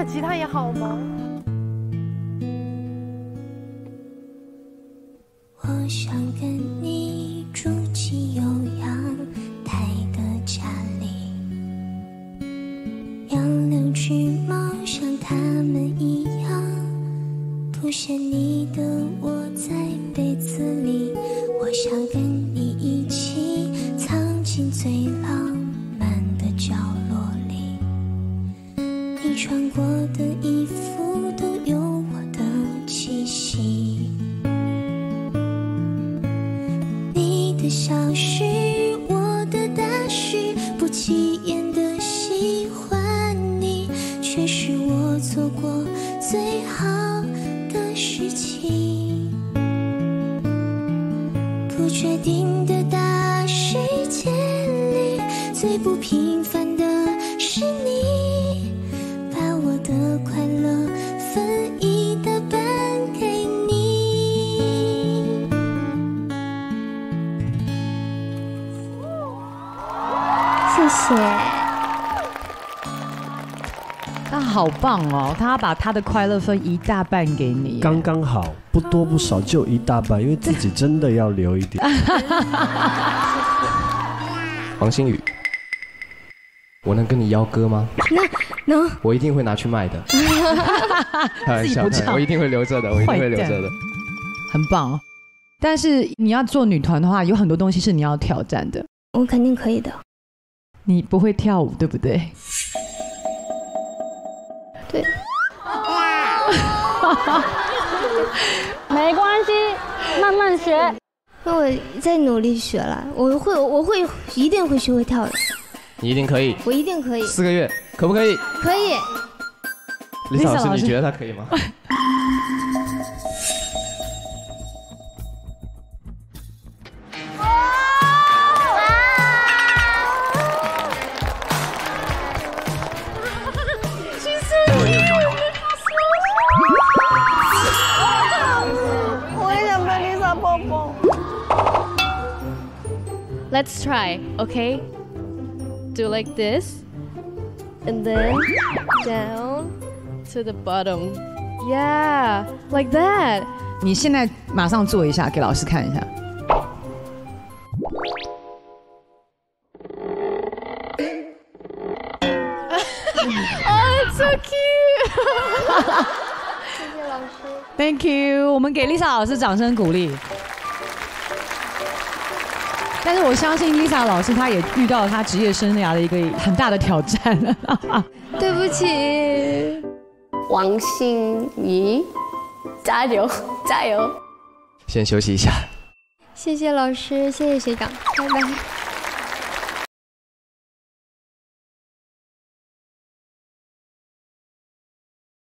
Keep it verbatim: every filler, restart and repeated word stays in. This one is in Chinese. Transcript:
吉他也好吗？ 我想跟你住进有阳台的家里，养两只猫像它们一样，凸显你的窝在被子里。我想跟你一起藏进最浪漫的角落里，你穿过的衣服都有我的气息，你的小事我的大事，不起眼的喜欢你，却是我做过最好的事情。不确定的大世界里，最不平凡的是你，把我的快乐分一大半给你。谢谢。 他好棒哦，他把他的快乐分一大半给你， 刚刚好，不多不少，就一大半，因为自己真的要留一点。 黄星宇，我能跟你邀歌吗？ 能能， 我一定会拿去卖的。开玩笑，我一定会留着的，我一定会留着的。 很棒哦。但是你要做女团的话，有很多东西是你要挑战的。 我肯定可以的。 你不会跳舞，对不对？ 对。 没关系，慢慢学。 那我在努力学了，我会，我会，一定会学会跳的。 你一定可以， 我一定可以。 四个月，可不可以？ 可以。 李老师，你觉得他可以吗？ Let's try, okay? Do like this, and then down to the bottom. Yeah, like that. 你现在马上做一下，给老师看一下。 Oh, it's so cute. 谢谢老师。 Thank you， 我们给 Lisa 老师掌声鼓励。但是我相信 Lisa 老师，她也遇到了她职业生涯的一个很大的挑战。 对不起， 王心怡，加油，加油！ 先休息一下。 谢谢老师，谢谢学长，拜拜。